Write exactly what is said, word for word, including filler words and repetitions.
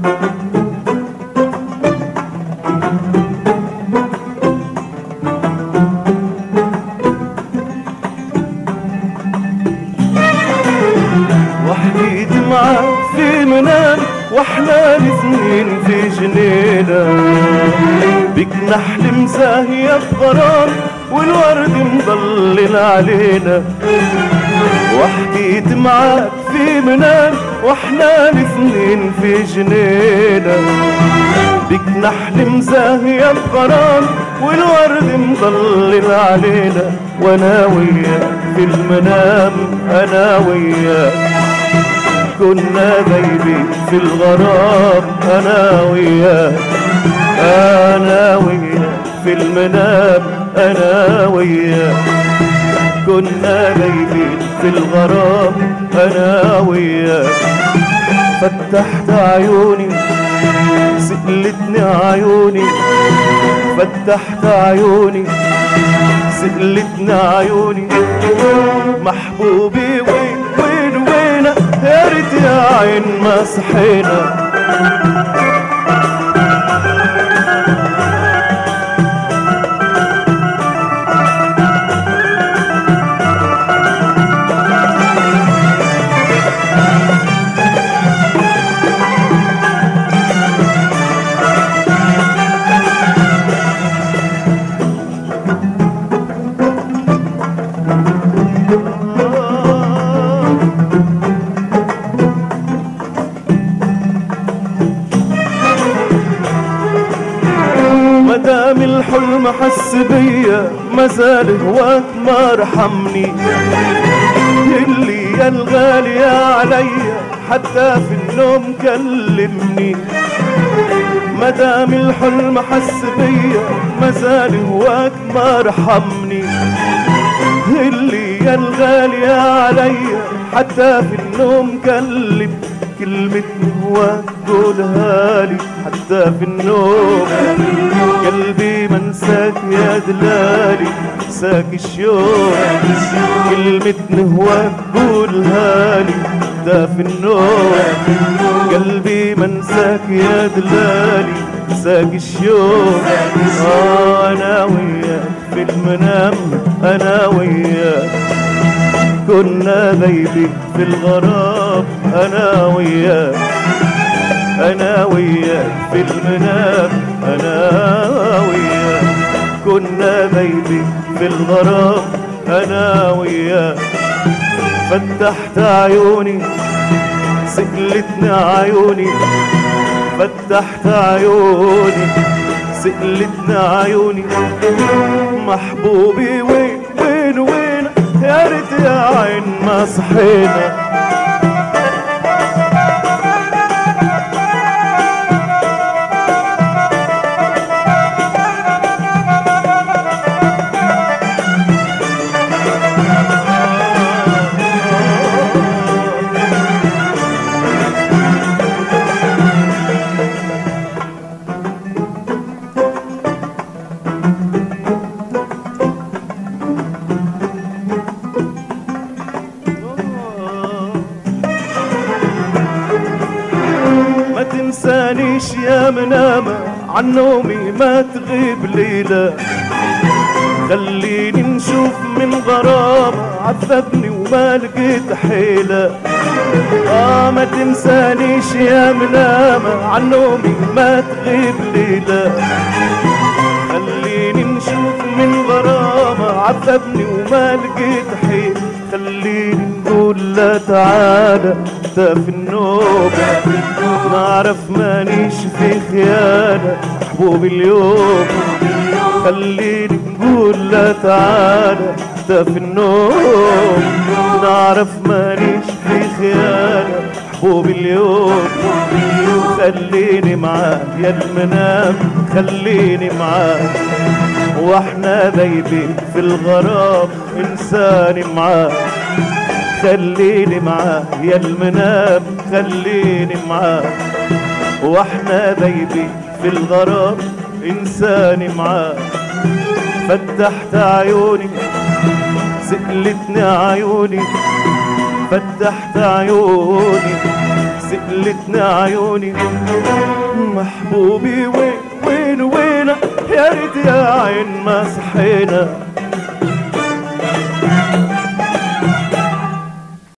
وحدي دمعة في منام واحنا الاثنين في جنينة، بك نحلم زاهية بغرام والورد مضلل علينا. وحدي دمعة في منام واحنا الاثنين في جنينة، بك نحلم زاهية بغرام والورد مضلل علينا. وانا وياك في المنام انا وياك كنا بيبي في الغرام انا وياك، انا وياك في المنام انا وياك كنا بيبي في الغرام انا وياك. فتحت عيوني سألتني عيوني، فتحت عيوني سألتني عيوني، محبوبي وين وين وينك يا ريت يا عين ما صحينا. مدام الحلم حس بيا مازال هواك ما رحمني، اللي يا الغالية عليا حتى في النوم كلمني. مدام الحلم حس بيا مازال هواك ما رحمني، اللي يا الغالية عليا حتى في النوم كلمني. كلمة هواك قولها لي حتى في النوم، قلبي منساك يا دلالي انساك الشوق. كلمة هواك قولها لي حتى في النوم، قلبي منساك يا دلالي انساك الشوق. آه انا وياك في المنام انا وياك كنا بيبي في الغرام انا وياك، انا وياك في المنام انا وياك كنا بيبي في الغرام انا وياك. فتحت عيوني سألتني عيوني، فتحت عيوني سألتني عيوني، محبوبي وين وين وين يا ريت يا عين ما صحينا. ما تنسانيش يا منامة عن نومي ما تغيب ليلة، خليني نشوف من غرام عذبني وما لقيت حيلة. آه ما تنسانيش يا منامة عن نومي ما تغيب ليلة، خليني نشوف من غرام عذبني وما لقيت حيلة. خليني نقول لا تعالى انت في النوم، نعرف مانيش في خيانة محبوب اليوم. خليني نقول لا تعالى انت في النوم، نعرف مانيش في خيانة محبوب اليوم. خليني معاك يا المنام خليني معاك، واحنا بيبي في الغرام انساني معاك. خليني معاك يا المنام خليني معاك، واحنا بيبي في الغرام انساني معاك. فتحت عيوني سألتني عيوني، فتحت عيوني قبلتني عيوني محبوبي وين وين وين يا ريت يا عين ما صحينا